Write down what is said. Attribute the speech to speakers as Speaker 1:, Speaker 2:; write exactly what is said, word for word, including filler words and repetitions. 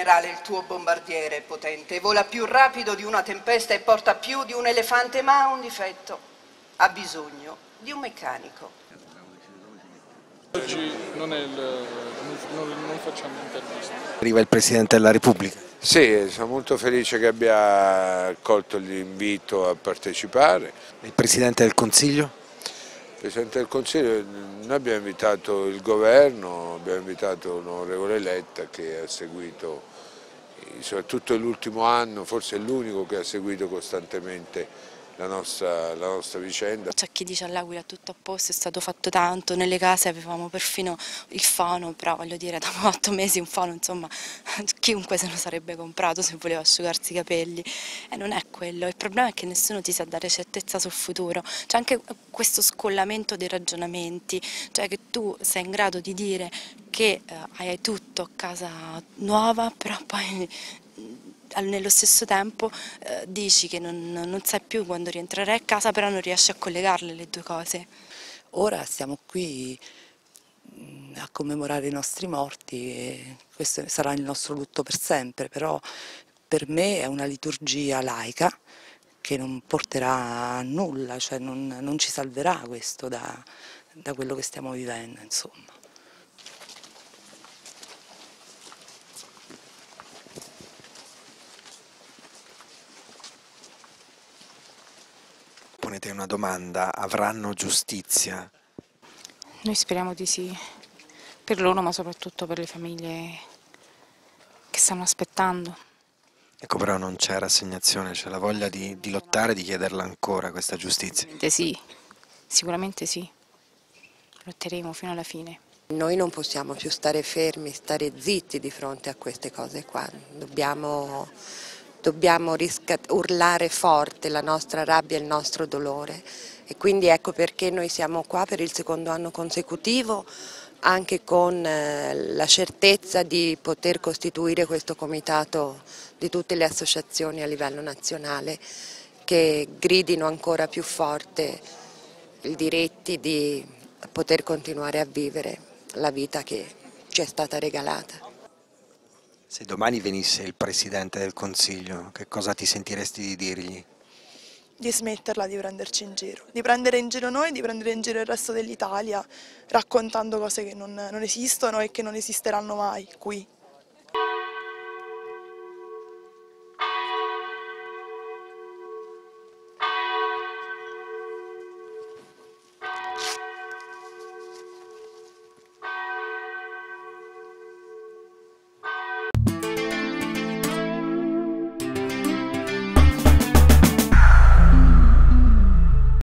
Speaker 1: generale, il tuo bombardiere è potente, vola più rapido di una tempesta e porta più di un elefante, ma ha un difetto, ha bisogno di un meccanico.
Speaker 2: Oggi non, è il, non, non facciamo interviste.
Speaker 3: Arriva il Presidente della Repubblica.
Speaker 4: Sì, sono molto felice che abbia accolto l'invito a partecipare.
Speaker 3: Il Presidente del Consiglio?
Speaker 4: Il Presidente del Consiglio, noi abbiamo invitato il governo, abbiamo invitato l'onorevole Letta che ha seguito, soprattutto l'ultimo anno, forse è l'unico che ha seguito costantemente la nostra, la nostra vicenda.
Speaker 5: C'è chi dice all'Aquila tutto a posto, è stato fatto tanto, nelle case avevamo perfino il fano, però voglio dire, dopo otto mesi un fano, insomma, chiunque se lo sarebbe comprato se voleva asciugarsi i capelli, e non è quello, il problema è che nessuno ti sa dare certezza sul futuro, c'è anche questo scollamento dei ragionamenti, cioè che tu sei in grado di dire che eh, hai tutto a casa nuova, però poi nello stesso tempo eh, dici che non, non sai più quando rientrerai a casa, però non riesci a collegarle le due cose.
Speaker 6: Ora siamo qui a commemorare i nostri morti e questo sarà il nostro lutto per sempre, però per me è una liturgia laica che non porterà a nulla, cioè non, non ci salverà questo da, da quello che stiamo vivendo, insomma.
Speaker 3: Ponete una domanda, avranno giustizia?
Speaker 7: Noi speriamo di sì, per loro ma soprattutto per le famiglie che stanno aspettando.
Speaker 3: Ecco, però non c'è rassegnazione, c'è la voglia di, di lottare, di chiederla ancora questa giustizia.
Speaker 7: Sicuramente sì, sicuramente sì, lotteremo fino alla fine.
Speaker 8: Noi non possiamo più stare fermi, stare zitti di fronte a queste cose qua, dobbiamo... Dobbiamo urlare forte la nostra rabbia e il nostro dolore e quindi ecco perché noi siamo qua per il secondo anno consecutivo, anche con la certezza di poter costituire questo comitato di tutte le associazioni a livello nazionale che gridino ancora più forte i diritti di poter continuare a vivere la vita che ci è stata regalata.
Speaker 3: Se domani venisse il Presidente del Consiglio, che cosa ti sentiresti di dirgli?
Speaker 9: Di smetterla di prenderci in giro, di prendere in giro noi, di prendere in giro il resto dell'Italia, raccontando cose che non, non esistono e che non esisteranno mai qui.